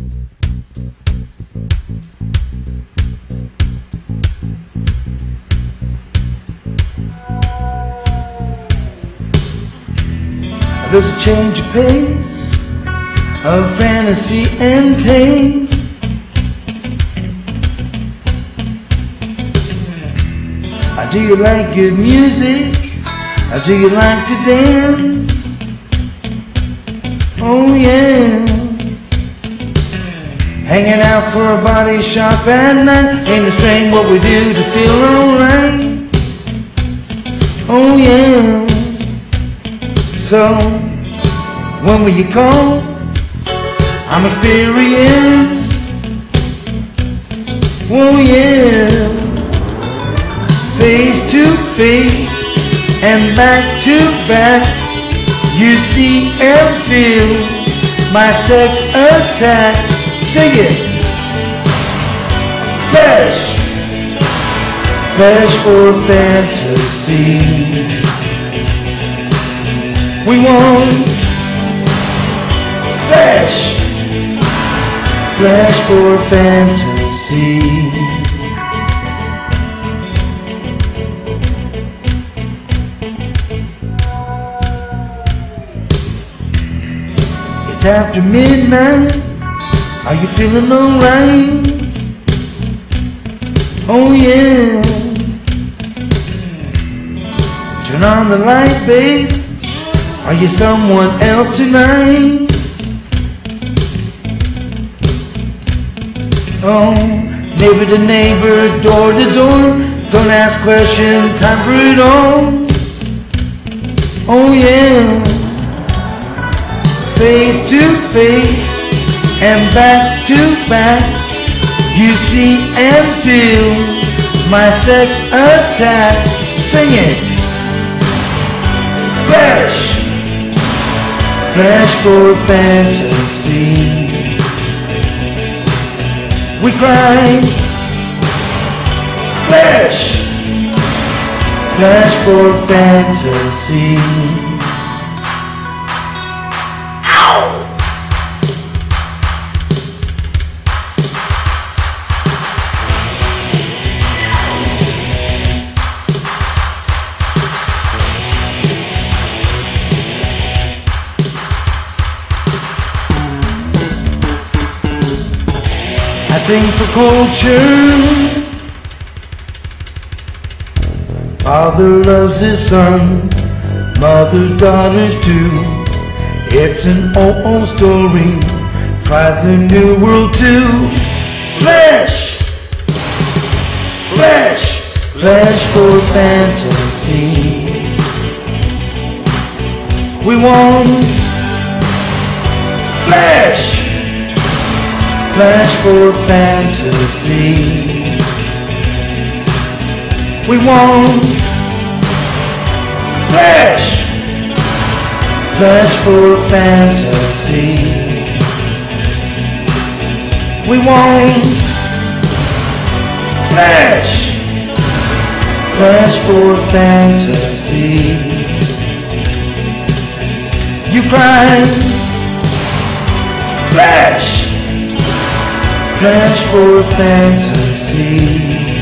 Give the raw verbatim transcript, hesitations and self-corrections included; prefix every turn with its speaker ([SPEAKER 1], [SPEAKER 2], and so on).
[SPEAKER 1] There's a change of pace, of fantasy and taste. Uh, Do you like good music? Uh, Do you like to dance? Oh yeah. Hanging out for a body shop at night ain't a thing what we do to feel alright. Oh yeah. So, when will you call? I'm experienced. Oh yeah. Face to face and back to back, you see and feel my sex attack. Sing it. Flesh, flesh for fantasy. We want flesh, flesh for fantasy. It's after midnight. Are you feeling alright? Oh yeah. Turn on the light, babe. Are you someone else tonight? Oh, neighbor to neighbor, door to door. Don't ask questions, time for it all. Oh yeah. Face to face and back to back, you see and feel my sex attack. Sing it. Flesh, flesh for fantasy. We cry. Flesh, flesh for fantasy. I sing for culture. Father loves his son, mother daughters too. It's an old, old story, tries the new world too. Flesh, flesh, flesh for fantasy. We want flesh, flesh for fantasy. We want flesh, flesh for fantasy. We want flesh, flesh for fantasy. You cry, flesh, flesh for fantasy.